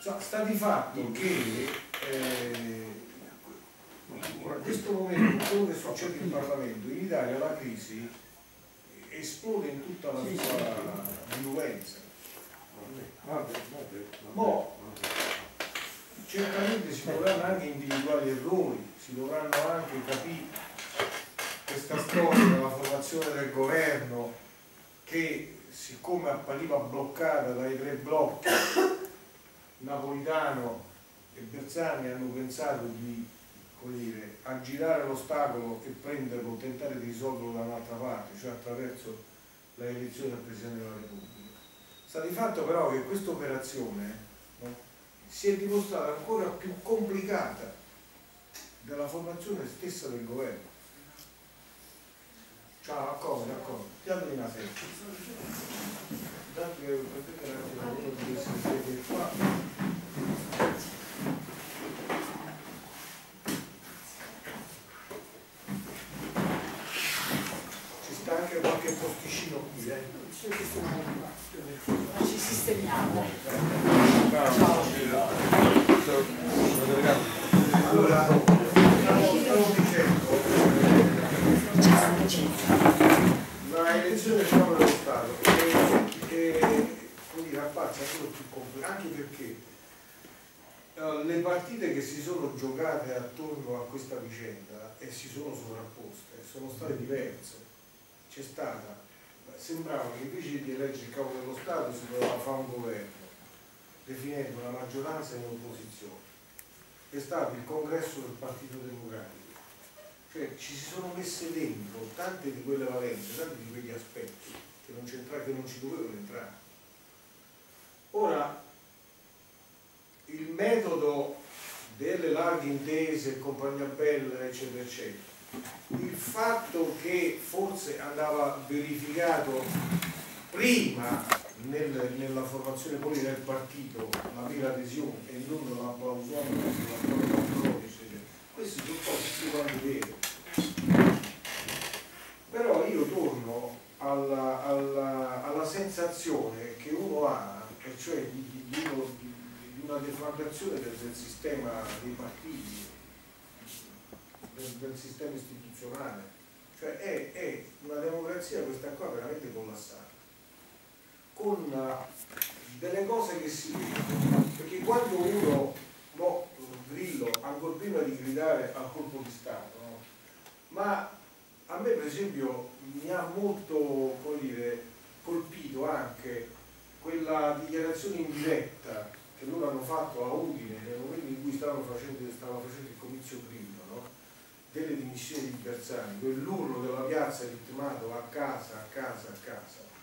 sta di fatto che in questo momento quello che succede in Parlamento, in Italia la crisi esplode in tutta la sua virulenza. Certamente si dovranno anche individuare gli errori, si dovranno anche capire questa storia della formazione del governo che, siccome appariva bloccata dai 3 blocchi, Napolitano e Bersani hanno pensato di, come dire, aggirare l'ostacolo e prenderlo, tentare di risolverlo da un'altra parte, cioè attraverso la elezione del Presidente della Repubblica. Sta di fatto però che questa operazione, no, si è dimostrata ancora più complicata della formazione stessa del governo. Ciao, accordo, tieni una secca. Intanto che potete un attimo di essere qua. Anche qualche posticino qui, ci sistemiamo. Allora, stavo dicendo, la elezione del Capo dello Stato è appare ancora più complessa, anche perché le partite che si sono giocate attorno a questa vicenda e si sono sovrapposte sono state diverse. C'è stata, sembrava che invece di eleggere il Capo dello Stato si doveva fare un governo definendo una maggioranza in opposizione. È stato il congresso del Partito Democratico, cioè ci si sono messe dentro tante di quelle valenze, tanti di quegli aspetti che non ci dovevano entrare. Ora, il metodo delle larghe intese e compagnia bella eccetera eccetera, il fatto che forse andava verificato prima nella formazione politica del partito la vera adesione e non l'applausone, questi sono cose più quanti vero. Però io torno alla sensazione che uno ha, e cioè di una deflagrazione del sistema dei partiti, del sistema istituzionale, cioè è una democrazia questa qua veramente collassata, con delle cose che si vedono, perché quando uno, Grillo, ancora prima di gridare al colpo di Stato, no? Ma a me per esempio mi ha molto, come dire, colpito anche quella dichiarazione in diretta che loro hanno fatto a Udine nel momento in cui stava facendo il comizio primo, no? Delle dimissioni di Bersani, quell'urlo della piazza ritmato a casa, a casa, a casa.